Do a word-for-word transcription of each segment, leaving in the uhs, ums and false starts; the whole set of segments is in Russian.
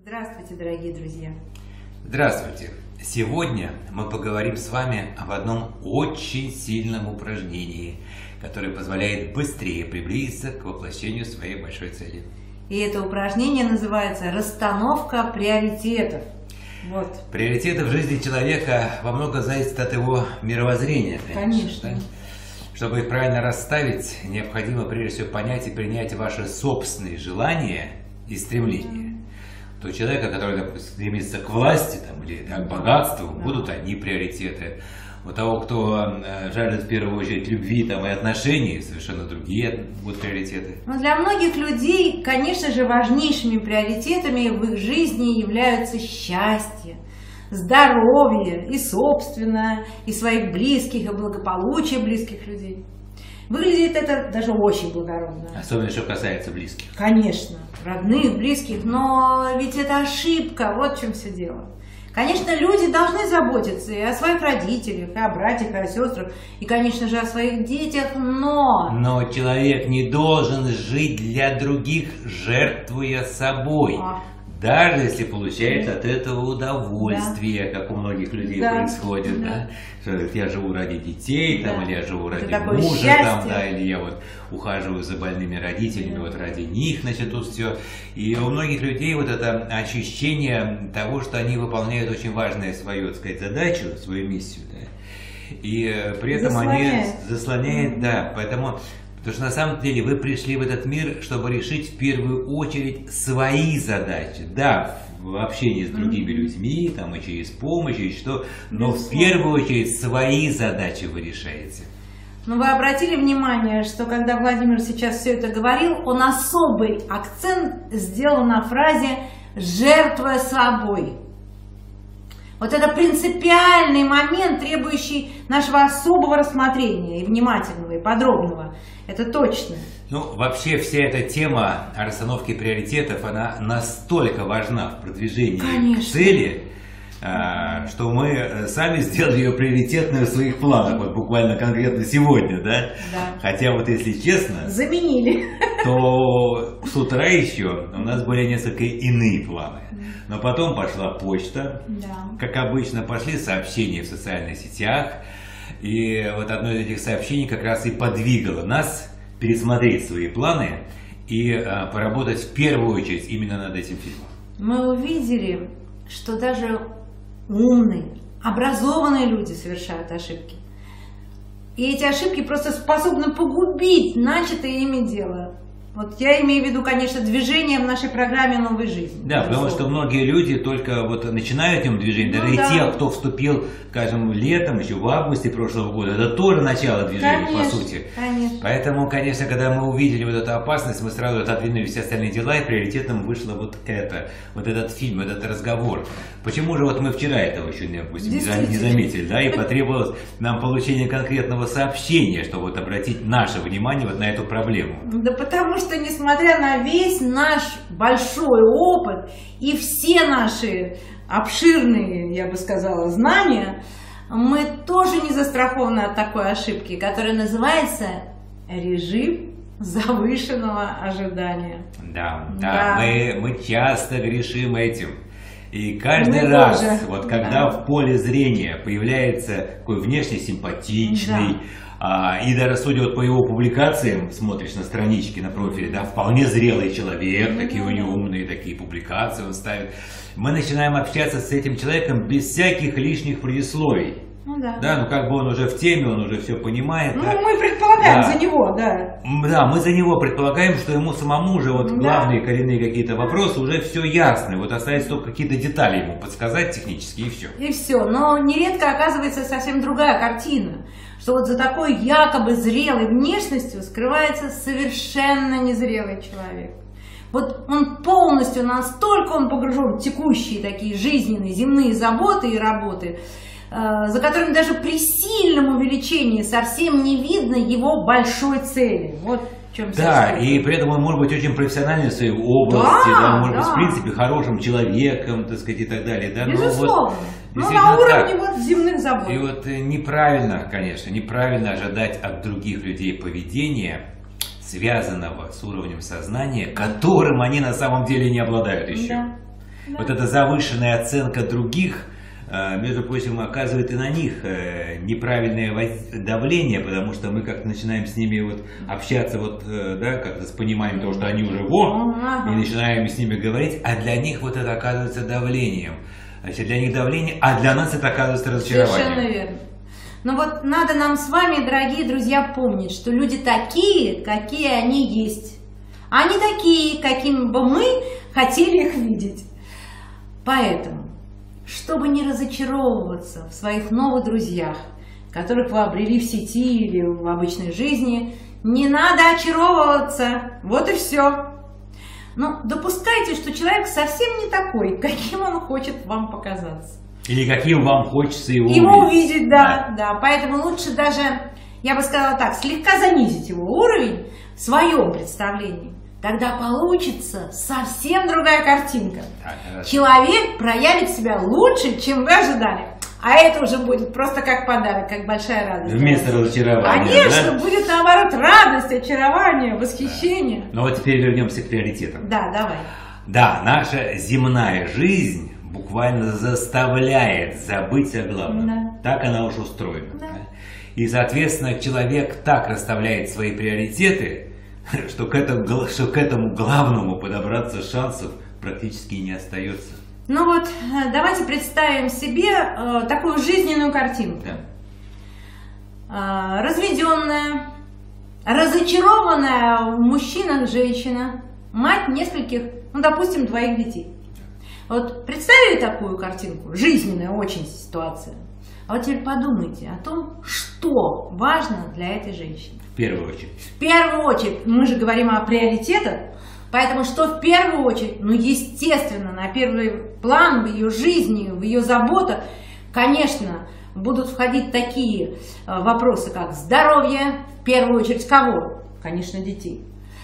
Здравствуйте, дорогие друзья! Здравствуйте! Сегодня мы поговорим с вами об одном очень сильном упражнении, которое позволяет быстрее приблизиться к воплощению своей большой цели. И это упражнение называется «Расстановка приоритетов». Вот. Приоритеты в жизни человека во многом зависят от его мировоззрения. Конечно. Да? Чтобы их правильно расставить, необходимо прежде всего понять и принять ваши собственные желания и стремления. То человека, который, допустим, стремится к власти там, или к богатству, да. будут одни приоритеты. У того, кто жаждет в первую очередь любви там, и отношений, совершенно другие будут приоритеты. Но для многих людей, конечно же, важнейшими приоритетами в их жизни являются счастье, здоровье и собственное, и своих близких, и благополучие близких людей. Выглядит это даже очень благородно. Особенно, что касается близких. Конечно, родных, близких, но ведь это ошибка, вот в чем все дело. Конечно, люди должны заботиться и о своих родителях, и о братьях, и о сестрах, и, конечно же, о своих детях, но... Но человек не должен жить для других, жертвуя собой. А. Даже если получает от этого удовольствие, да. как у многих людей да. происходит, да. Да? Что я живу ради детей, да. там, или я живу ради мужа, там, да, или я вот ухаживаю за больными родителями, да. вот ради них, значит, тут все. И у многих людей вот это ощущение того, что они выполняют очень важную свою, так сказать, задачу, свою миссию, да. И при этом заслоняет. они заслоняют, mm-hmm. да, поэтому... Потому что на самом деле вы пришли в этот мир, чтобы решить в первую очередь свои задачи. Да, в общении с другими mm-hmm. людьми, там и через помощь, и что, но в первую очередь свои задачи вы решаете. Ну, вы обратили внимание, что когда Владимир сейчас все это говорил, он особый акцент сделал на фразе «жертвуя собой». Вот это принципиальный момент, требующий нашего особого рассмотрения, и внимательного, и подробного. Это точно. Ну, вообще вся эта тема о расстановке приоритетов, она настолько важна в продвижении Конечно. к цели, что мы сами сделали ее приоритетной в своих планах, вот буквально конкретно сегодня, да? Да. Хотя вот если честно, заменили, то с утра еще у нас были несколько иные планы. Но потом пошла почта, да. как обычно, пошли сообщения в социальных сетях, и вот одно из этих сообщений как раз и подвигало нас пересмотреть свои планы и а, поработать в первую очередь именно над этим фильмом. Мы увидели, что даже умные, образованные люди совершают ошибки. И эти ошибки просто способны погубить начатое ими дело. Вот я имею в виду, конечно, движение в нашей программе «Новой жизни». Да, потому что многие люди только вот начинают им движение, ну, даже да. и те, кто вступил, скажем, летом, еще в августе прошлого года, это тоже начало движения, конечно, по сути. Конечно. Поэтому, конечно, когда мы увидели вот эту опасность, мы сразу отодвинули все остальные дела, и приоритетом вышло вот это, вот этот фильм, этот разговор. Почему же вот мы вчера этого еще, допустим, не заметили, да, и потребовалось нам получение конкретного сообщения, чтобы вот обратить наше внимание вот на эту проблему. Да потому что что несмотря на весь наш большой опыт и все наши обширные, я бы сказала, знания, мы тоже не застрахованы от такой ошибки, которая называется режим завышенного ожидания. Да, да, да. Мы, мы часто грешим этим. И каждый мы раз, тоже. вот когда да. в поле зрения появляется такой внешне симпатичный, да. А, и даже судя вот по его публикациям, смотришь на странички, на профиле, да, вполне зрелый человек, mm-hmm. такие у него умные такие публикации он ставит. Мы начинаем общаться с этим человеком без всяких лишних предисловий. Ну да. Да, ну как бы он уже в теме, он уже все понимает. Ну да. мы предполагаем да. за него, да. Да, мы за него предполагаем, что ему самому уже вот да. главные коренные какие-то вопросы уже все ясны. Вот остается только какие-то детали ему подсказать технические и все. И все. Но нередко оказывается совсем другая картина. Что вот за такой якобы зрелой внешностью скрывается совершенно незрелый человек. Вот он полностью, настолько он погружен в текущие такие жизненные, земные заботы и работы, за которыми даже при сильном увеличении совсем не видно его большой цели. Вот в чем да, и при этом он может быть очень профессиональным в своей области, да, да, может да. быть, в принципе, хорошим человеком, так сказать, и так далее. Да? Безусловно. Но вот, ну, на уровне вот земных забот. И вот неправильно, конечно, неправильно ожидать от других людей поведения, связанного с уровнем сознания, которым они на самом деле не обладают еще. Да. да. Вот эта завышенная оценка других, между прочим, оказывает и на них неправильное давление, потому что мы как-то начинаем с ними вот общаться вот, да, как-то с пониманием того, что они уже во, ага. и начинаем с ними говорить, а для них вот это оказывается давлением. Значит, для них давление, а для нас это оказывается разочарованием. Совершенно верно. Но вот надо нам с вами, дорогие друзья, помнить, что люди такие, какие они есть. Они такие, какими бы мы хотели их видеть. Поэтому, чтобы не разочаровываться в своих новых друзьях, которых вы обрели в сети или в обычной жизни, не надо очаровываться. Вот и все. Но допускайте, что человек совсем не такой, каким он хочет вам показаться. Или каким вам хочется его, его увидеть. увидеть. Да, да, да. Поэтому лучше даже, я бы сказала так, слегка занизить его уровень в своем представлении. Тогда получится совсем другая картинка. Да, человек проявит себя лучше, чем вы ожидали. А это уже будет просто как подарок, как большая радость. Вместо разочарования. Конечно, да? будет наоборот радость, очарование, восхищение. Да. Ну вот теперь вернемся к приоритетам. Да, давай. Да, наша земная жизнь буквально заставляет забыть о главном. Да. Так она уж устроена. Да. И, соответственно, человек так расставляет свои приоритеты, что к этому, что к этому главному подобраться шансов практически не остается. Ну вот, давайте представим себе э, такую жизненную картинку. Да. Э, разведенная, разочарованная в мужчинах женщина, мать нескольких, ну, допустим, двоих детей. Вот представили такую картинку? Жизненная очень ситуация. А вот теперь подумайте о том, что важно для этой женщины. В первую очередь. В первую очередь, мы же говорим о приоритетах, поэтому что в первую очередь, ну естественно, на первый план в ее жизни, в ее заботах, конечно, будут входить такие вопросы, как здоровье, в первую очередь кого? Конечно, детей.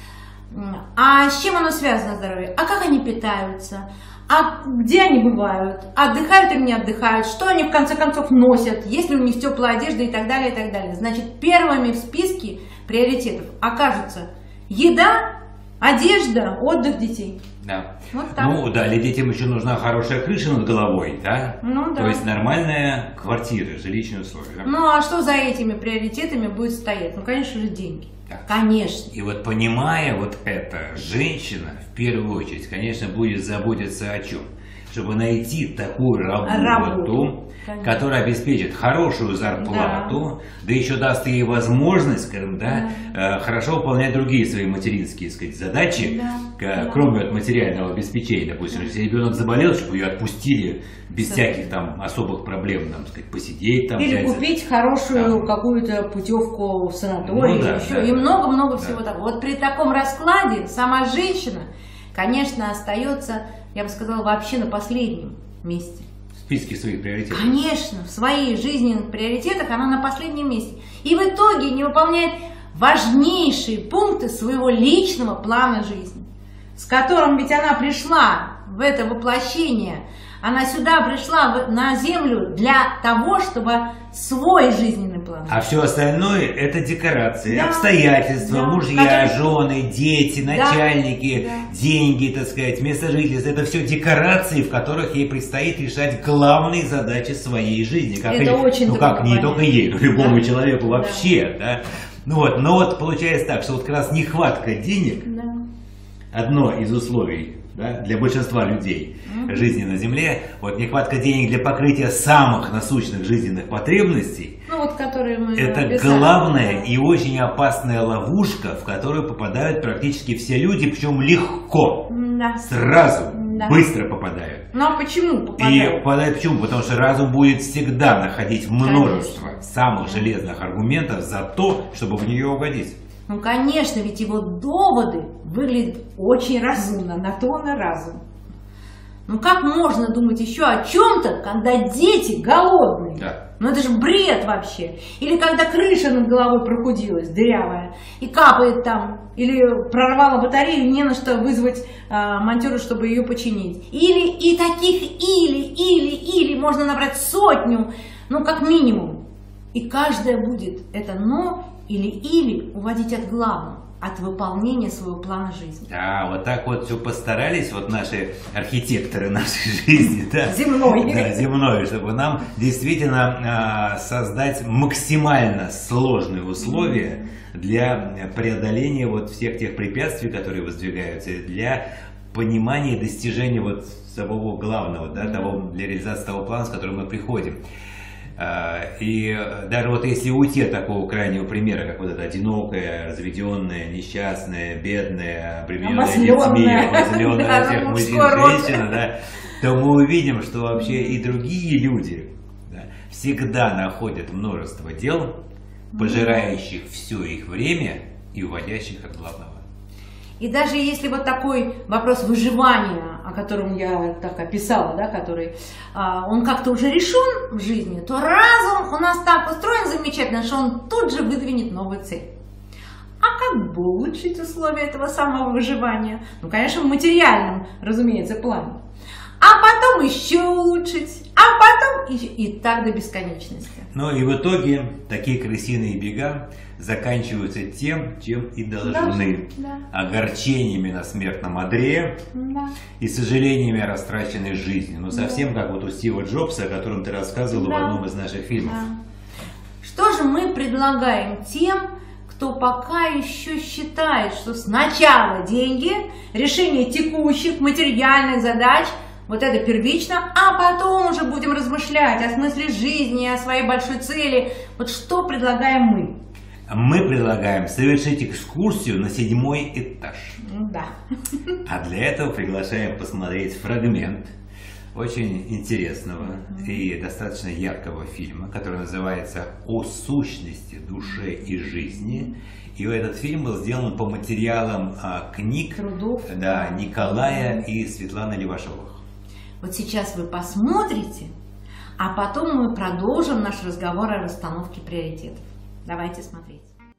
А с чем оно связано, здоровье? А как они питаются? А где они бывают? Отдыхают или не отдыхают? Что они в конце концов носят? Есть ли у них теплая одежда и так далее, и так далее. Значит, первыми в списке приоритетов окажутся еда, одежда, отдых детей. Да. Вот так. Ну да, для детям еще нужна хорошая крыша над головой, да? Ну, да. То есть нормальная квартира, жилищные условия. Да? Ну а что за этими приоритетами будет стоять? Ну, конечно же, деньги. Да. Конечно. И вот понимая вот это, женщина в первую очередь, конечно, будет заботиться о чем? Чтобы найти такую работу, работу которая обеспечит хорошую зарплату, да, да еще даст ей возможность, скажем, да, да. хорошо выполнять другие свои материнские, сказать, задачи, да, кроме да. от материального обеспечения. Допустим, да. если ребенок заболел, чтобы ее отпустили без да. всяких там особых проблем, там, сказать, посидеть там. Или взять, купить хорошую да. какую-то путевку в санаторий, ну, да, еще, да, и много-много да. всего да. такого. Вот при таком раскладе сама женщина, конечно, остается, я бы сказала, вообще на последнем месте. В списке своих приоритетов. Конечно, в своих жизненных приоритетах она на последнем месте. И в итоге не выполняет важнейшие пункты своего личного плана жизни, с которым ведь она пришла в это воплощение. Она сюда пришла на землю для того, чтобы свой жизненный план. А все остальное это декорации, да, обстоятельства, да, мужья, которые... жены, дети, начальники, да. деньги, так сказать, место жительства. Это все декорации, в которых ей предстоит решать главные задачи своей жизни. Как это и, очень ну как не только ей, но любому да. человеку вообще. Да. Да? Ну вот, но вот получается так, что вот как раз нехватка денег, да. одно из условий. Да, для большинства людей mm-hmm. жизни на Земле, вот нехватка денег для покрытия самых насущных жизненных потребностей, ну, вот, которые мы это описали. Главная и очень опасная ловушка, в которую попадают практически все люди, причем легко, да. сразу, да. быстро попадают. Ну а почему попадают? И попадают почему? Потому что разум будет всегда находить множество Конечно. самых железных аргументов за то, чтобы в нее угодить. Ну, конечно, ведь его доводы выглядят очень разумно, на то он и разум. Ну, как можно думать еще о чем-то, когда дети голодные? Да. Ну, это же бред вообще. Или когда крыша над головой прохудилась, дырявая, и капает там, или прорвала батарею, не на что вызвать а, монтера, чтобы ее починить. Или и таких или, или, или можно набрать сотню, ну, как минимум. И каждая будет это «но» или «или» уводить от главного. от выполнения своего плана жизни. Да, вот так вот все постарались вот наши архитекторы нашей жизни, да, земной, да, земной, чтобы нам действительно э, создать максимально сложные условия для преодоления вот всех тех препятствий, которые воздвигаются, для понимания и достижения вот самого главного, да, того, для реализации того плана, с которым мы приходим. И даже вот если уйти от такого крайнего примера, как вот эта одинокая, разведенная, несчастная, бедная, обремененная детьми, обозленная всех мужчин, женщина, да, то мы увидим, что вообще и другие люди, да, всегда находят множество дел, пожирающих все их время и уводящих от главного. И даже если вот такой вопрос выживания, о котором я так описала, да, который, а, он как-то уже решен в жизни, то разум у нас так устроен замечательно, что он тут же выдвинет новую цель. А как бы улучшить условия этого самого выживания? Ну, конечно, в материальном, разумеется, плане. А потом еще улучшить, а потом еще, и так до бесконечности. Ну и в итоге такие крысиные бега заканчиваются тем, чем и должны. Да, да. Огорчениями на смертном одре, да, и сожалениями о растраченной жизни. Ну совсем да, как вот у Стива Джобса, о котором ты рассказывала, да, в одном из наших фильмов. Да. Что же мы предлагаем тем, кто пока еще считает, что сначала деньги, решение текущих материальных задач, вот это первично, а потом уже будем размышлять о смысле жизни, о своей большой цели. Вот что предлагаем мы? Мы предлагаем совершить экскурсию на седьмой этаж. Да. А для этого приглашаем посмотреть фрагмент очень интересного mm-hmm. и достаточно яркого фильма, который называется «О сущности, душе и жизни». И этот фильм был сделан по материалам а, книг Трудов, да, Николая mm-hmm. и Светланы Левашовых. Вот сейчас вы посмотрите, а потом мы продолжим наш разговор о расстановке приоритетов. Давайте смотреть.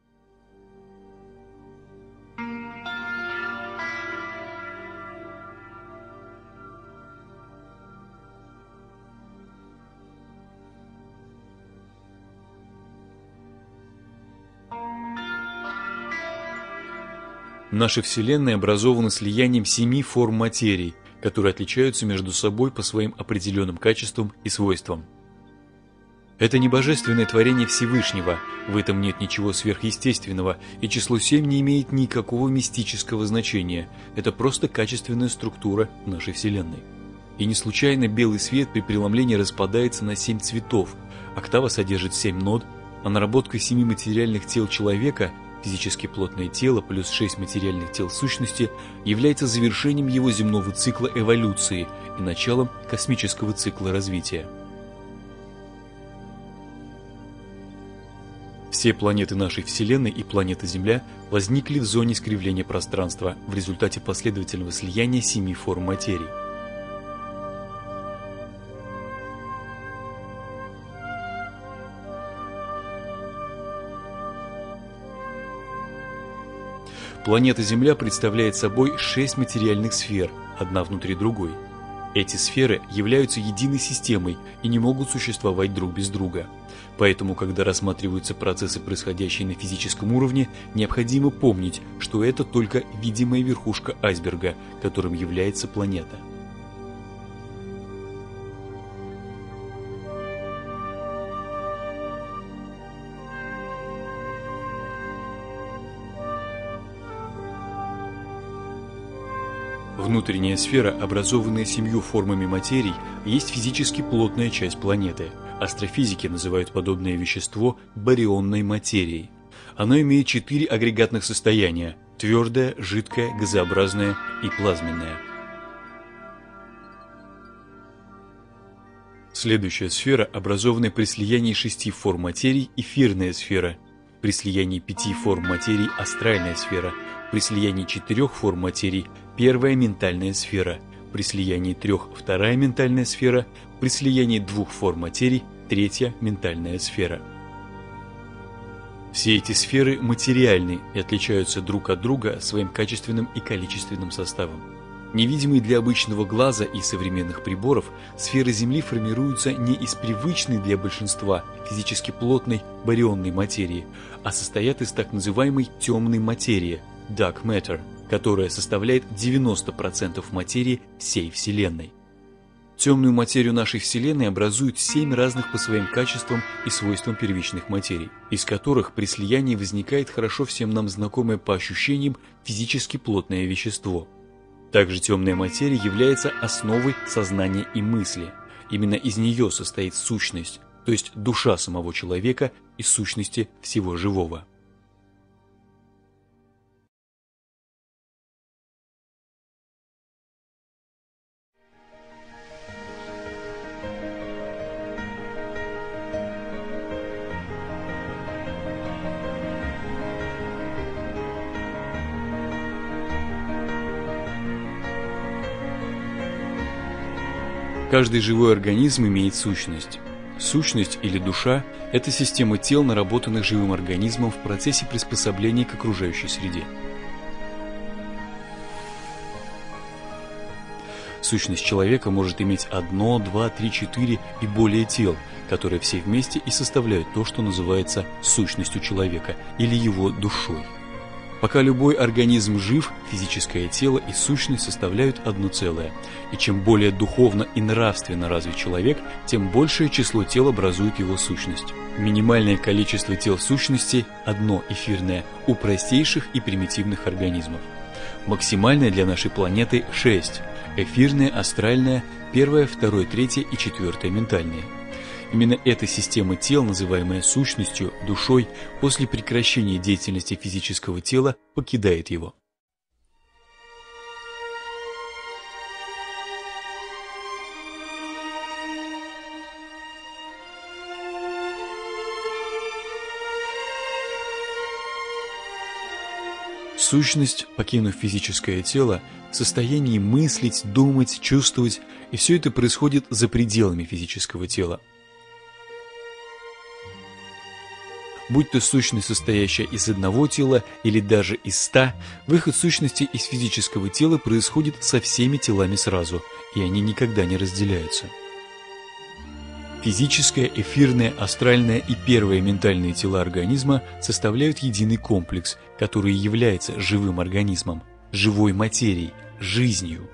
Наша Вселенная образована слиянием семи форм материи, которые отличаются между собой по своим определенным качествам и свойствам. Это не божественное творение Всевышнего, в этом нет ничего сверхъестественного, и число семь не имеет никакого мистического значения, это просто качественная структура нашей Вселенной. И не случайно белый свет при преломлении распадается на семь цветов, октава содержит семь нот, а наработка семи материальных тел человека, физически плотное тело плюс шесть материальных тел сущности, является завершением его земного цикла эволюции и началом космического цикла развития. Все планеты нашей Вселенной и планета Земля возникли в зоне искривления пространства в результате последовательного слияния семи форм материи. Планета Земля представляет собой шесть материальных сфер, одна внутри другой. Эти сферы являются единой системой и не могут существовать друг без друга. Поэтому, когда рассматриваются процессы, происходящие на физическом уровне, необходимо помнить, что это только видимая верхушка айсберга, которым является планета. Внутренняя сфера, образованная семью формами материй, есть физически плотная часть планеты. Астрофизики называют подобное вещество барионной материей. Оно имеет четыре агрегатных состояния – твердое, жидкое, газообразное и плазменное. Следующая сфера, образованная при слиянии шести форм материй – эфирная сфера. При слиянии пяти форм материй – астральная сфера. При слиянии четырех форм материй – первая ментальная сфера. При слиянии трех – вторая ментальная сфера. При слиянии двух форм материй – третья ментальная сфера. Все эти сферы материальны и отличаются друг от друга своим качественным и количественным составом. Невидимые для обычного глаза и современных приборов, сферы Земли формируются не из привычной для большинства физически плотной барионной материи, а состоят из так называемой темной материи, Dark Matter, которая составляет девяносто процентов материи всей Вселенной. Темную материю нашей Вселенной образуют семь разных по своим качествам и свойствам первичных материй, из которых при слиянии возникает хорошо всем нам знакомое по ощущениям физически плотное вещество. Также темная материя является основой сознания и мысли. Именно из нее состоит сущность, то есть душа самого человека и сущности всего живого. Каждый живой организм имеет сущность. Сущность или душа – это система тел, наработанных живым организмом в процессе приспособления к окружающей среде. Сущность человека может иметь одно, два, три, четыре и более тел, которые все вместе и составляют то, что называется сущностью человека или его душой. Пока любой организм жив, физическое тело и сущность составляют одно целое. И чем более духовно и нравственно развит человек, тем большее число тел образует его сущность. Минимальное количество тел сущности – одно эфирное у простейших и примитивных организмов. Максимальное для нашей планеты – шесть. Эфирное, астральное, первое, второе, третье и четвертое ментальное. Именно эта система тел, называемая сущностью, душой, после прекращения деятельности физического тела покидает его. Сущность, покинув физическое тело, в состоянии мыслить, думать, чувствовать, и все это происходит за пределами физического тела. Будь то сущность, состоящая из одного тела или даже из ста, выход сущности из физического тела происходит со всеми телами сразу, и они никогда не разделяются. Физическое, эфирное, астральное и первое ментальные тела организма составляют единый комплекс, который является живым организмом, живой материей, жизнью.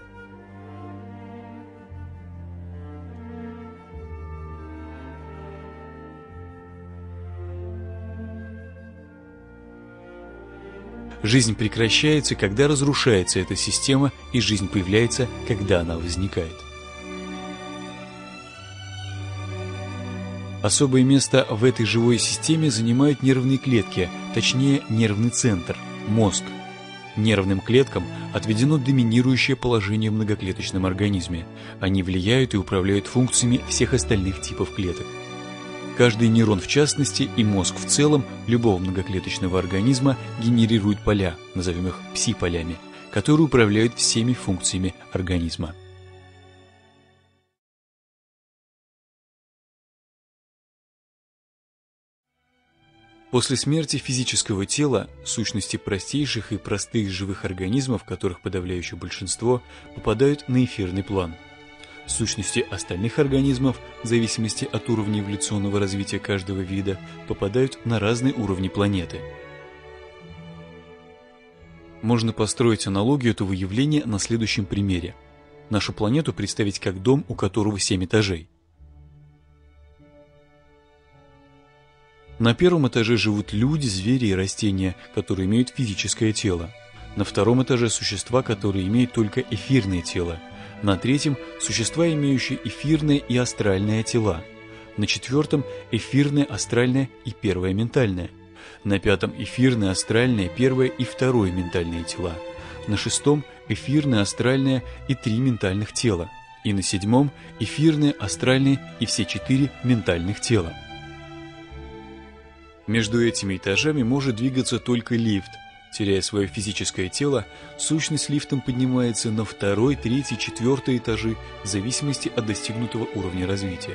Жизнь прекращается, когда разрушается эта система, и жизнь появляется, когда она возникает. Особое место в этой живой системе занимают нервные клетки, точнее нервный центр – мозг. Нервным клеткам отведено доминирующее положение в многоклеточном организме. Они влияют и управляют функциями всех остальных типов клеток. Каждый нейрон в частности и мозг в целом любого многоклеточного организма генерирует поля, назовем их пси-полями, которые управляют всеми функциями организма. После смерти физического тела сущности простейших и простых живых организмов, которых подавляющее большинство, попадают на эфирный план. Сущности остальных организмов, в зависимости от уровня эволюционного развития каждого вида, попадают на разные уровни планеты. Можно построить аналогию этого явления на следующем примере. Нашу планету представить как дом, у которого семь этажей. На первом этаже живут люди, звери и растения, которые имеют физическое тело. На втором этаже существа, которые имеют только эфирное тело. На третьем – существа, имеющие эфирное и астральное тела. На четвертом – эфирное, астральное и первое ментальное. На пятом – эфирное, астральное, первое и второе ментальные тела. На шестом – эфирное, астральное и три ментальных тела. И на седьмом – эфирное, астральное и все четыре ментальных тела. Между этими этажами может двигаться только лифт. Теряя свое физическое тело, сущность лифтом поднимается на второй, третий, четвертый этажи в зависимости от достигнутого уровня развития.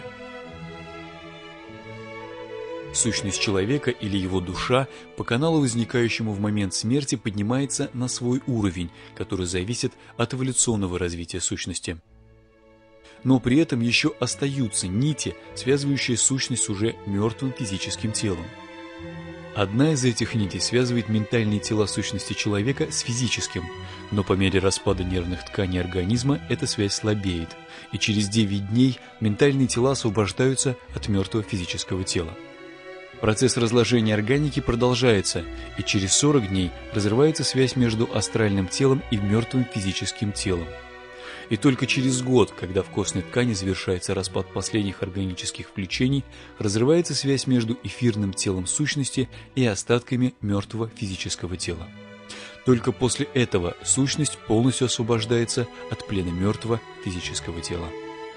Сущность человека или его душа по каналу, возникающему в момент смерти, поднимается на свой уровень, который зависит от эволюционного развития сущности. Но при этом еще остаются нити, связывающие сущность с уже мертвым физическим телом. Одна из этих нитей связывает ментальные тела сущности человека с физическим, но по мере распада нервных тканей организма эта связь слабеет, и через девять дней ментальные тела освобождаются от мертвого физического тела. Процесс разложения органики продолжается, и через сорок дней разрывается связь между астральным телом и мертвым физическим телом. И только через год, когда в костной ткани завершается распад последних органических включений, разрывается связь между эфирным телом сущности и остатками мертвого физического тела. Только после этого сущность полностью освобождается от плена мертвого физического тела.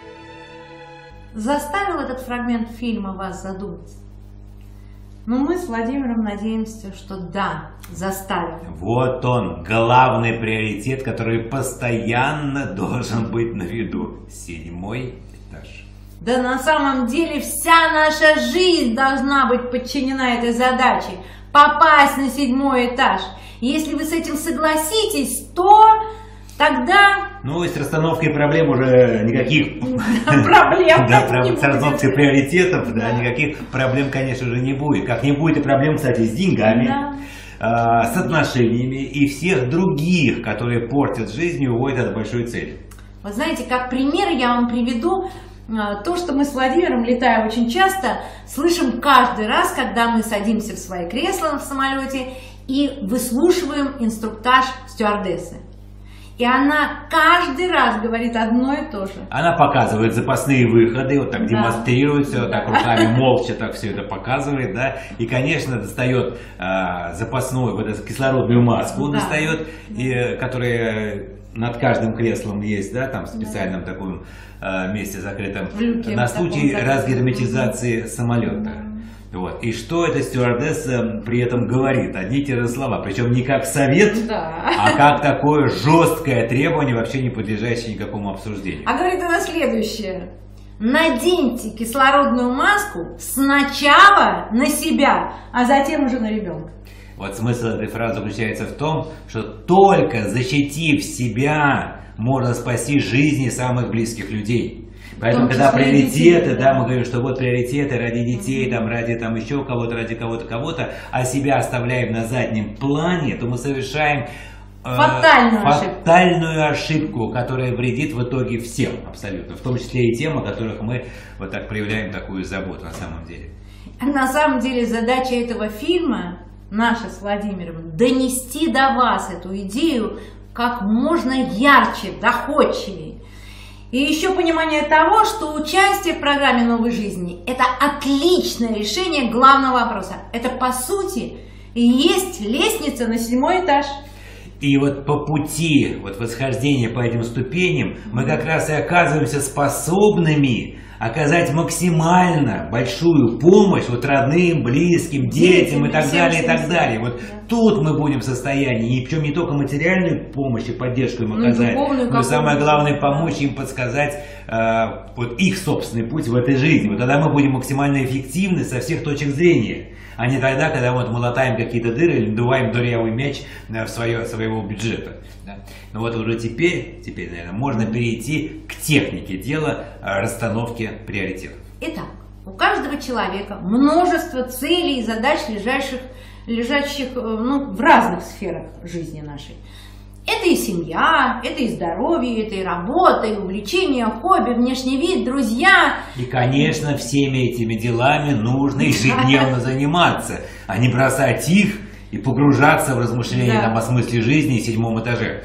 Заставил этот фрагмент фильма вас задуматься? Но мы с Владимиром надеемся, что да, заставил. Вот он, главный приоритет, который постоянно должен быть на виду. Седьмой этаж. Да на самом деле вся наша жизнь должна быть подчинена этой задаче. Попасть на седьмой этаж. Если вы с этим согласитесь, то тогда... Ну, и с расстановкой проблем уже никаких... Проблем. Да, с расстановкой приоритетов, да, никаких проблем, конечно же, не будет. Как не будет и проблем, кстати, с деньгами, с отношениями и всех других, которые портят жизнь и уводят от большой цели. Вы знаете, как пример я вам приведу то, что мы с Владимиром, летая очень часто, слышим каждый раз, когда мы садимся в свои кресла в самолете и выслушиваем инструктаж стюардессы. И она каждый раз говорит одно и то же. Она показывает запасные выходы, вот так да. демонстрирует все, вот так руками молча так все это показывает, да. И, конечно, достает а, запасную вот эту кислородную маску, да. достает, и, которая над каждым креслом есть, да, там в специальном да. таком а, месте закрытом, люке, на случай разгерметизации самолета. Вот. И что эта стюардесса при этом говорит? Одни те же слова. Причем не как совет, да. а как такое жесткое требование, вообще не подлежащее никакому обсуждению. А говорит она следующее. Наденьте кислородную маску сначала на себя, а затем уже на ребенка. Вот смысл этой фразы заключается в том, что только защитив себя, можно спасти жизни самых близких людей. Поэтому, когда приоритеты, да, мы говорим, что вот приоритеты ради детей, там, ради там еще кого-то, ради кого-то, кого-то, а себя оставляем на заднем плане, то мы совершаем э, фатальную, фатальную ошибку. ошибку, которая вредит в итоге всем абсолютно, в том числе и тем, о которых мы вот так проявляем такую заботу на самом деле. На самом деле задача этого фильма, наша с Владимиром, донести до вас эту идею как можно ярче, доходчивее. И еще понимание того, что участие в программе новой жизни – это отличное решение главного вопроса. Это, по сути, и есть лестница на седьмой этаж. И вот по пути вот восхождения по этим ступеням мы как раз и оказываемся способными оказать максимально большую помощь вот родным, близким, детям, детям и так всем, далее, всем, и так всем. далее. Вот да. тут мы будем в состоянии, и причем не только материальную помощь и поддержку им оказать, ну, но самое главное помочь им подсказать э, вот их собственный путь в этой жизни. Вот тогда мы будем максимально эффективны со всех точек зрения, а не тогда, когда вот мы латаем какие-то дыры или надуваем дырявый мяч в свое, своего бюджета. Да? Но вот уже теперь, теперь, наверное, можно перейти к технике дела расстановки приоритетов. Итак, у каждого человека множество целей и задач, лежащих, лежащих ну, в разных сферах жизни нашей. Это и семья, это и здоровье, это и работа, и увлечение, хобби, внешний вид, друзья. И, конечно, всеми этими делами нужно ежедневно заниматься, а не бросать их и погружаться в размышления да. там, о смысле жизни и седьмом этаже.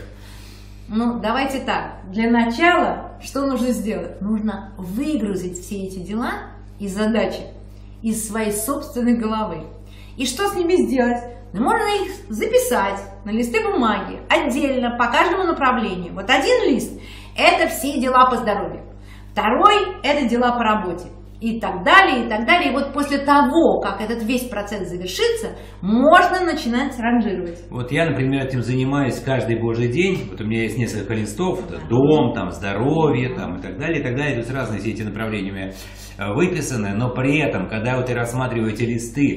Ну, давайте так. Для начала, что нужно сделать? Нужно выгрузить все эти дела и задачи из своей собственной головы. И что с ними сделать? Ну, можно их записать на листы бумаги отдельно по каждому направлению. Вот один лист – это все дела по здоровью. Второй – это дела по работе. И так далее, и так далее. И вот после того, как этот весь процесс завершится, можно начинать ранжировать. Вот я, например, этим занимаюсь каждый божий день. Вот у меня есть несколько листов. Это дом, там, здоровье, там, и так далее, и так далее. То есть разные все эти направления у меня выписаны. Но при этом, когда вот я рассматриваю эти листы,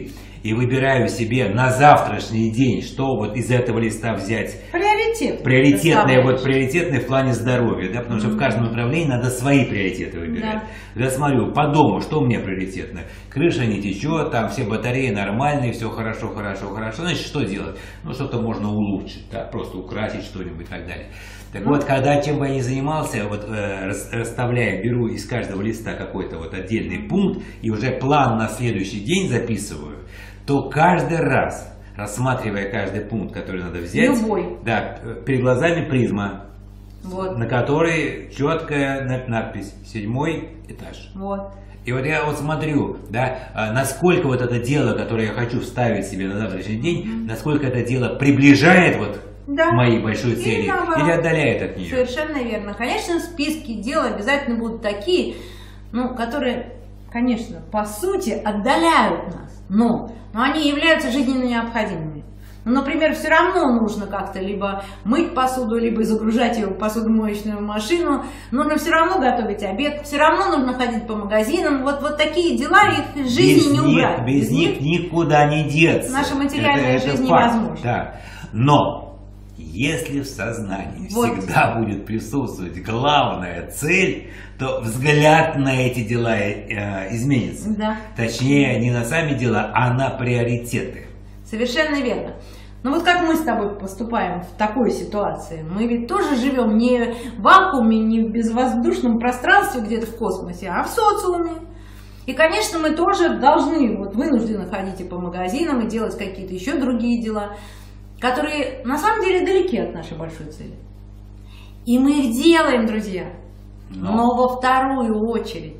и выбираю себе на завтрашний день, что вот из этого листа взять. Приоритет. Приоритетное, вот приоритетное в плане здоровья, да, потому mm-hmm. что в каждом направлении надо свои приоритеты выбирать. Да. Я смотрю, по дому, что мне приоритетно? Крыша не течет, там все батареи нормальные, все хорошо, хорошо, хорошо. Значит, что делать? Ну, что-то можно улучшить, да, просто украсить что-нибудь и так далее. Так mm-hmm. вот, когда чем бы я ни занимался, вот э, расставляя, беру из каждого листа какой-то вот отдельный пункт и уже план на следующий день записываю, то каждый раз, рассматривая каждый пункт, который надо взять, Любой. Да, перед глазами призма, вот. на которой четкая надпись «Седьмой этаж». Вот. И вот я вот смотрю, да, насколько вот это дело, которое я хочу вставить себе на завтрашний день, mm-hmm. насколько это дело приближает вот да. к моей большой цели или, или отдаляет от нее. Совершенно верно. Конечно, списки дел обязательно будут такие, ну, которые, конечно, по сути отдаляют нас, но, но они являются жизненно необходимыми. Ну, например, все равно нужно как-то либо мыть посуду, либо загружать ее в посудомоечную машину, нужно все равно готовить обед, все равно нужно ходить по магазинам. Вот, вот такие дела их из жизни без не них, убрать. Без, без них никуда не деться. Наша материальная это, жизнь это факт, невозможна. Да. Но если в сознании вот. всегда будет присутствовать главная цель, то взгляд на эти дела э, изменится. Да. Точнее, не на сами дела, а на приоритеты. Совершенно верно. Ну вот как мы с тобой поступаем в такой ситуации? Мы ведь тоже живем не в вакууме, не в безвоздушном пространстве где-то в космосе, а в социуме. И, конечно, мы тоже должны, вот вынуждены ходить и по магазинам, и делать какие-то еще другие дела, которые на самом деле далеки от нашей большой цели. И мы их делаем, друзья, но, но во вторую очередь.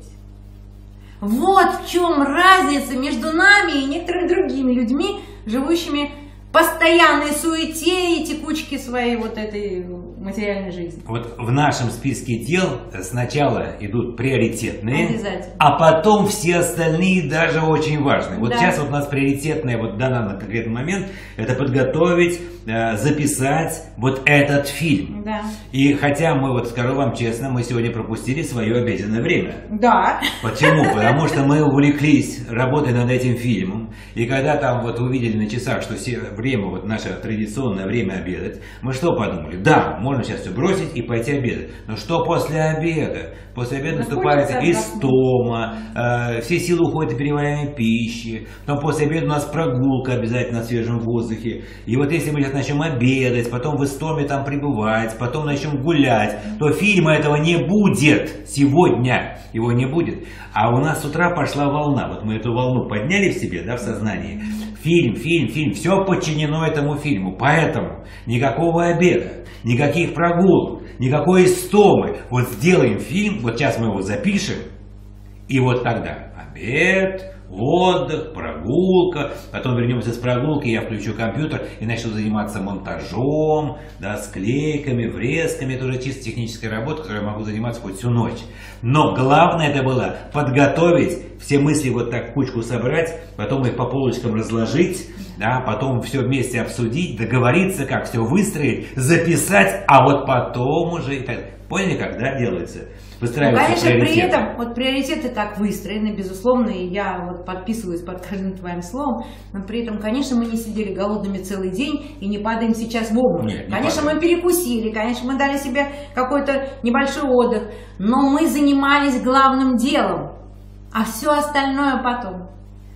Вот в чем разница между нами и некоторыми другими людьми, живущими в постоянной суете и текучке своей вот этой материальной жизни. Вот в нашем списке дел сначала идут приоритетные, Обязательно. А потом все остальные даже очень важные. Вот да. сейчас вот у нас приоритетное вот на данный конкретный момент это подготовить, записать вот этот фильм. Да. И хотя мы, вот скажу вам честно, мы сегодня пропустили свое обеденное время. Да. Почему? Потому что мы увлеклись работой над этим фильмом. И когда там вот увидели на часах, что время, вот наше традиционное время обедать, мы что подумали? Да, можно сейчас все бросить и пойти обедать. Но что после обеда? После обеда наступает истома, э, все силы уходят на переваривание пищи. Потом после обеда у нас прогулка обязательно на свежем воздухе. И вот если мы сейчас начнем обедать, потом в истоме там пребывать, потом начнем гулять, то фильма этого не будет сегодня. Его не будет. А у нас с утра пошла волна. Вот мы эту волну подняли в себе, да, в сознании. Фильм, фильм, фильм. Все подчинено этому фильму. Поэтому никакого обеда, никаких прогулок, никакой истомы. Вот сделаем фильм, вот сейчас мы его запишем, и вот тогда обед, отдых, прогулка, потом вернемся с прогулки, я включу компьютер и начну заниматься монтажом, да, склейками, врезками, это уже чисто техническая работа, которой я могу заниматься хоть всю ночь. Но главное это было подготовить, все мысли вот так в кучку собрать, потом их по полочкам разложить, да, потом все вместе обсудить, договориться, как все выстроить, записать, а вот потом уже, поняли, как, да, делается? Ну, конечно, при этом вот приоритеты так выстроены, безусловно, и я вот подписываюсь под каждым твоим словом, но при этом, конечно, мы не сидели голодными целый день и не падаем сейчас в обморок. Нет, конечно, падаем. Мы перекусили, конечно, мы дали себе какой-то небольшой отдых, но мы занимались главным делом, а все остальное потом.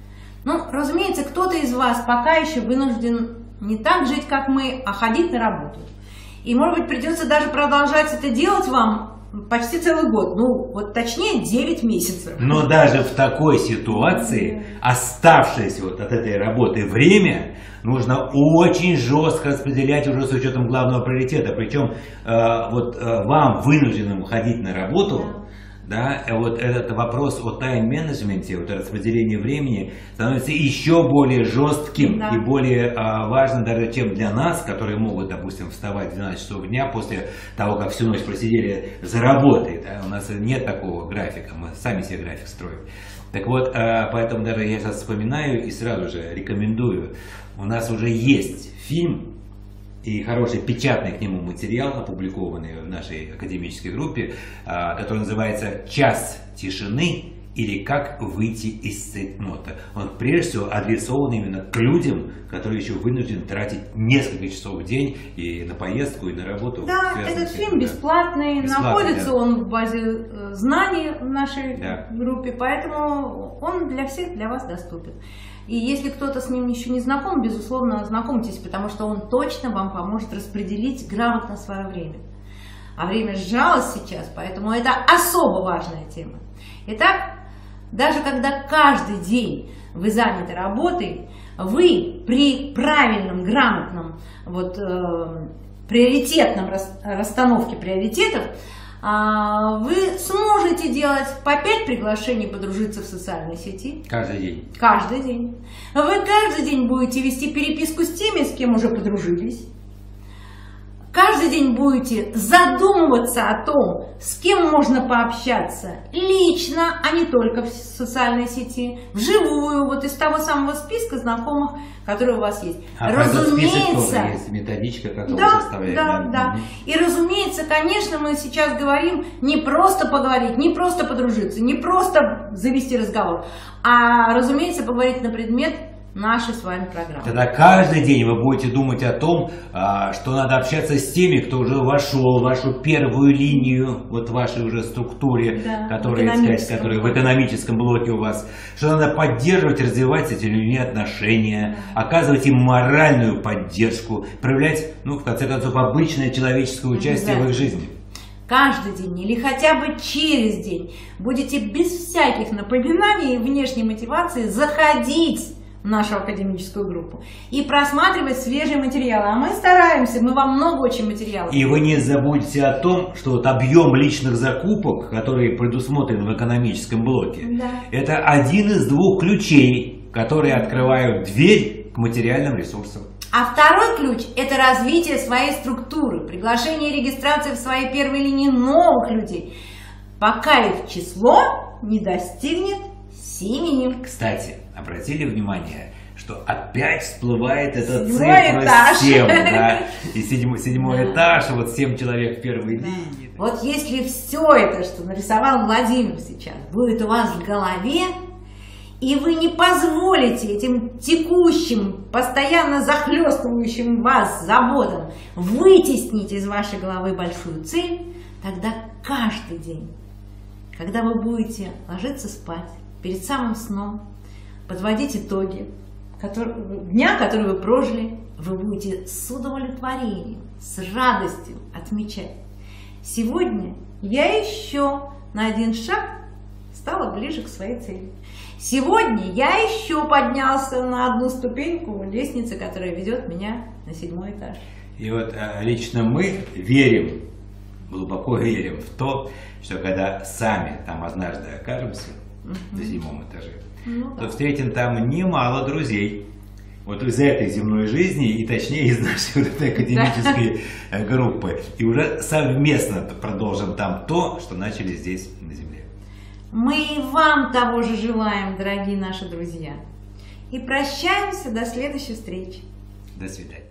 Ну, разумеется, кто-то из вас пока еще вынужден не так жить, как мы, а ходить на работу. И, может быть, придется даже продолжать это делать вам почти целый год, ну, вот точнее девять месяцев. Но даже в такой ситуации, оставшееся вот от этой работы время, нужно очень жестко распределять уже с учетом главного приоритета. Причем э, вот э, вам, вынужденным ходить на работу, да, вот этот вопрос о тайм-менеджменте, вот распределении времени становится еще более жестким, да, и более а, важным даже, чем для нас, которые могут, допустим, вставать в двенадцать часов дня после того, как всю ночь просидели за работой. Да? У нас нет такого графика, мы сами себе график строим. Так вот, а, поэтому даже я сейчас вспоминаю и сразу же рекомендую. У нас уже есть фильм и хороший печатный к нему материал, опубликованный в нашей академической группе, который называется «Час тишины или как выйти из цейтнота. Он прежде всего адресован именно к людям, которые еще вынуждены тратить несколько часов в день и на поездку, и на работу. Да, этот фильм бесплатный, бесплатный находится да. он в базе знаний в нашей да. группе, поэтому он для всех, для вас доступен. И если кто-то с ним еще не знаком, безусловно, знакомьтесь, потому что он точно вам поможет распределить грамотно свое время. А время сжалось сейчас, поэтому это особо важная тема. Итак, даже когда каждый день вы заняты работой, вы при правильном, грамотном, вот, э, приоритетном рас, расстановке приоритетов, э, вы сможете делать по пять приглашений подружиться в социальной сети. Каждый день. Каждый день. Вы каждый день будете вести переписку с теми, с кем уже подружились. Каждый день будете задумываться о том, с кем можно пообщаться лично, а не только в социальной сети, вживую, вот из того самого списка знакомых, которые у вас есть. А разумеется, есть методичка, как его да, составлять. Да, да, да. И разумеется, конечно, мы сейчас говорим не просто поговорить, не просто подружиться, не просто завести разговор, а, разумеется, поговорить на предмет нашей с вами программы. Тогда каждый день вы будете думать о том, что надо общаться с теми, кто уже вошел в вашу первую линию, вот в вашей уже структуре, да, которая, сказать, которая в экономическом блоке у вас, что надо поддерживать, развивать с этими людьми отношения, да. оказывать им моральную поддержку, проявлять, ну, в конце концов, обычное человеческое участие да. в их жизни. Каждый день или хотя бы через день будете без всяких напоминаний и внешней мотивации заходить в нашу академическую группу и просматривать свежие материалы. А мы стараемся, мы вам много очень материалов. И вы не забудьте о том, что вот объем личных закупок, который предусмотрен в экономическом блоке, да. это один из двух ключей, которые открывают дверь к материальным ресурсам. А второй ключ – это развитие своей структуры, приглашение и регистрация в своей первой линии новых людей, пока их число не достигнет семи. Кстати, обратили внимание, что опять всплывает эта седьмой цифра этаж. семь, да? И седьмой, седьмой да. этаж, вот семь человек в первой да. линии. Вот если все это, что нарисовал Владимир сейчас, будет у вас в голове, и вы не позволите этим текущим, постоянно захлестывающим вас заботам вытеснить из вашей головы большую цель, тогда каждый день, когда вы будете ложиться спать, перед самым сном, подводить итоги который, дня, который вы прожили, вы будете с удовлетворением, с радостью отмечать. Сегодня я еще на один шаг стала ближе к своей цели. Сегодня я еще поднялся на одну ступеньку лестницы, которая ведет меня на седьмой этаж. И вот лично мы верим, глубоко верим в то, что когда сами там однажды окажемся uh-huh. на седьмом этаже, ну, то да. встретим там немало друзей. Вот из этой земной жизни, и точнее из нашей вот этой академической да. группы. И уже совместно продолжим там то, что начали здесь на земле. Мы и вам того же желаем, дорогие наши друзья. И прощаемся до следующей встречи. До свидания.